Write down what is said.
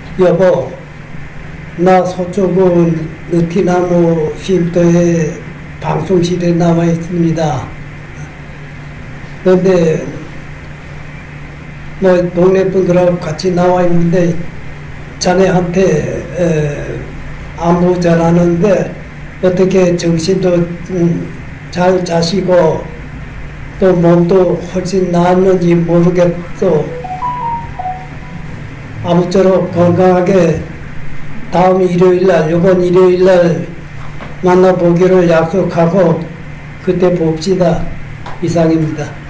여보, 나 서초구 느티나무 쉼터에 방송실에 나와 있습니다. 그런데 뭐 동네 분들하고 같이 나와 있는데 자네한테 안부 전하는데 어떻게 정신도 잘 자시고 또 몸도 훨씬 나았는지 모르겠어. 아무쪼록 건강하게 다음 일요일날, 이번 일요일날 만나보기를 약속하고 그때 봅시다. 이상입니다.